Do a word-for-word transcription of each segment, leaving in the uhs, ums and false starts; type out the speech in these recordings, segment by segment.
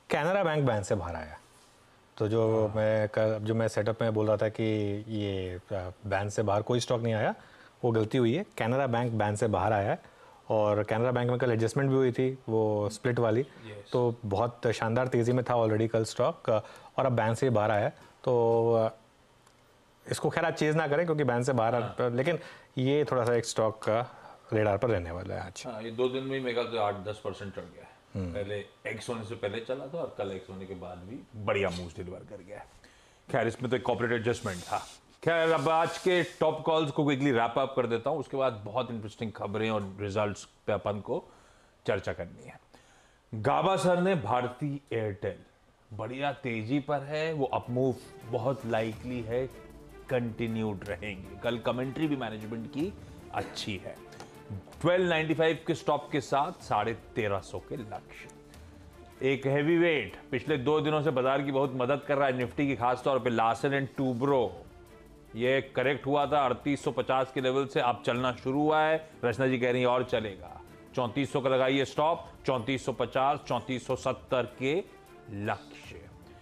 Canara bank ban से बाहर आया। तो जो हाँ। मैं कर, जो मैं सेटअप में बोल रहा था कि ये बैन से बाहर कोई स्टॉक नहीं आया, वो गलती हुई है। कैनरा बैंक बैन से बाहर आया है और कैनरा बैंक में कल एडजस्टमेंट भी हुई थी वो स्प्लिट वाली। yes. तो बहुत शानदार तेज़ी में था ऑलरेडी कल स्टॉक और अब बैन से बाहर आया। तो इसको खैर आप चेज़ ना करें क्योंकि बैन से बाहर हाँ। लेकिन ये थोड़ा सा एक स्टॉक का रेडार पर रहने वाला है आज। हाँ, ये दो दिन में मेरे ख्याल से आठ दस परसेंट चढ़ गया है। पहले एक्स होने से पहले चला था और कल एक्स होने के बाद भी बढ़िया मूव डिलीवर कर गया है। खैर इसमें तो एक कॉर्पोरेट एडजस्टमेंट था। खैर अब आज के टॉप कॉल्स को क्विकली रैप अप कर देता हूं, उसके बाद बहुत इंटरेस्टिंग खबरें और रिजल्ट्स पे अपन को चर्चा करनी है। गाबा सर ने भारती एयरटेल बढ़िया तेजी पर है, वो अप मूव बहुत लाइकली है कंटिन्यूड रहेंगे। कल कमेंट्री भी मैनेजमेंट की अच्छी है। बारह सौ पचानवे के स्टॉप के साथ साढ़े तेरह सौ के लक्ष्य। एक हैवी वेट पिछले दो दिनों से बाजार की बहुत मदद कर रहा है निफ्टी की, खासतौर पे लार्सन एंड टूब्रो। ये करेक्ट हुआ था अड़तीस सौ पचास के लेवल से, अब चलना शुरू हुआ है। रचना जी कह रही है और चलेगा। चौंतीस सौ का लगाइए स्टॉप, चौंतीस सौ पचास, चौंतीस सौ सत्तर के लक्ष्य।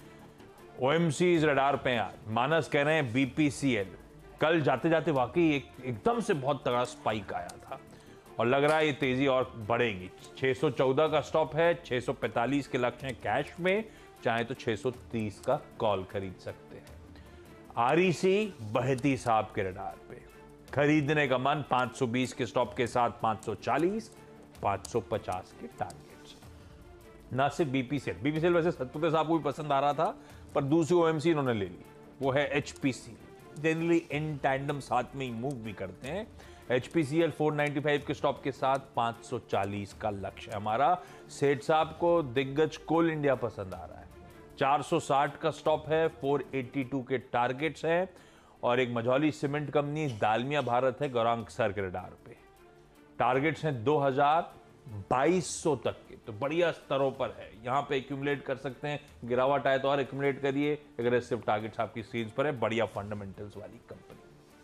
ओएमसी रडार पे आज मानस कह रहे हैं बीपीसीएल कल जाते जाते वाकई एक एकदम से बहुत तगड़ा स्पाइक आया था और लग रहा है ये तेजी और बढ़ेगी। छह सौ चौदह का स्टॉप है, छह सौ पैंतालीस के लक्ष्य हैं कैश में, चाहे तो छह सौ तीस का कॉल खरीद सकते हैं। आरईसी बहती साहब के रडार पे खरीदने का मन, पांच सौ बीस के स्टॉप के साथ पांच सौ चालीस, पांच सौ पचास के टारगेट्स। ना सिर्फ बीपीसीएल, बीपीसीएल वैसे सत्पुते साहब को भी पसंद आ रहा था पर दूसरी ओएमसी इन्होंने ले ली, वो है एचपीसी। जनरली इन टैंडम साथ में ही मूव भी करते हैं। एचपीसीएल चार सौ पचानवे के स्टॉप के साथ पांच सौ चालीस का लक्ष्य है हमारा। सेठ साहब को दिग्गज कोल इंडिया पसंद आ रहा है, चार सौ साठ का स्टॉप है, चार सौ बयासी के टारगेट्स हैं। और एक मझौली सीमेंट कंपनी दालमिया भारत है गौरांग सर के रडार पे, टारगेट्स हैं दो हज़ार बाईस सौ तक के, तो बढ़िया स्तरों पर है। यहां पे एक्यूमुलेट कर सकते हैं, गिरावट आए तो और एक्यूमुलेट करिए। एग्रेसिव टारगेट्स आपकी स्क्रीन पर है, बढ़िया फंडामेंटल्स वाली कंपनी।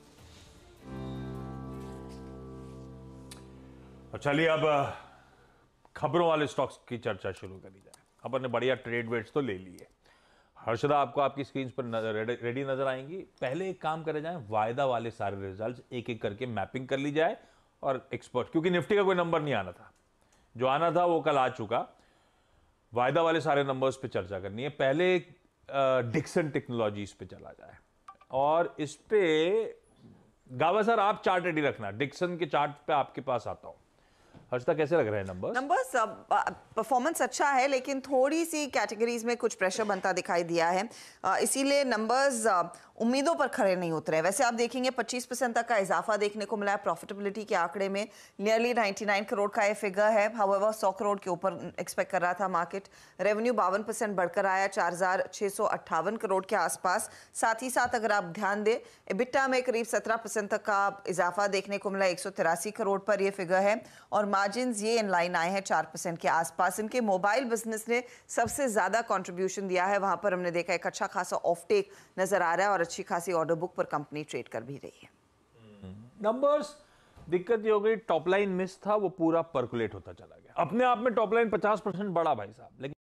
और चलिए अब खबरों वाले स्टॉक्स की चर्चा शुरू करी जाए। अपन ने बढ़िया ट्रेड वेट्स तो ले लिए। हर्षदा आपको आपकी स्क्रीन पर नजर, रेडी नजर आएंगी। पहले एक काम करे जाए, वायदा वाले सारे रिजल्ट्स एक एक करके मैपिंग कर ली जाए और एक्सपर्ट, क्योंकि निफ्टी का कोई नंबर नहीं आना था, जो आना था वो कल आ चुका। वायदा वाले सारे नंबर्स पे चर्चा करनी है। पहले डिक्सन टेक्नोलॉजीज पे चला जाए और इस पे गावा सर आप चार्ट रेडी रखना, डिक्सन के चार्ट पे आपके पास आता हूं। हर्षदा कैसे लग रहे हैं नंबर्स? नंबर्स परफॉर्मेंस अच्छा है लेकिन थोड़ी सी कैटेगरीज में कुछ प्रेशर बनता दिखाई दिया है, इसीलिए नंबर्स उम्मीदों पर खड़े नहीं उतरे। वैसे आप देखेंगे पच्चीस परसेंट तक का इजाफा देखने को मिला है प्रॉफिटेबिलिटी के आंकड़े में। नियरली निन्यानवे करोड़ का ये फिगर है, हाउएवर सौ करोड़ के ऊपर एक्सपेक्ट कर रहा था मार्केट। रेवेन्यू बावन परसेंट बढ़कर आया चार हजार छह सौ अट्ठावन करोड़ के आसपास। साथ ही साथ अगर आप ध्यान दें इबिटा में करीब सत्रह परसेंट तक का इजाफा देखने को मिला, एक सौ तिरासी करोड़ पर यह फिगर है। और मार्जिन ये इन लाइन आए हैं चार परसेंट के आसपास। इनके मोबाइल बिजनेस ने सबसे ज्यादा कंट्रीब्यूशन दिया है, वहां पर हमने देखा एक अच्छा खासा ऑफ टेक नजर आ रहा है और अच्छी खासी ऑर्डर बुक पर कंपनी ट्रेड कर भी रही है। नंबर्स दिक्कत ये हो गई, टॉप लाइन मिस था, वो पूरा परकुलेट होता चला गया। अपने आप में टॉप लाइन पचास परसेंट बढ़ा भाई साहब, लेकिन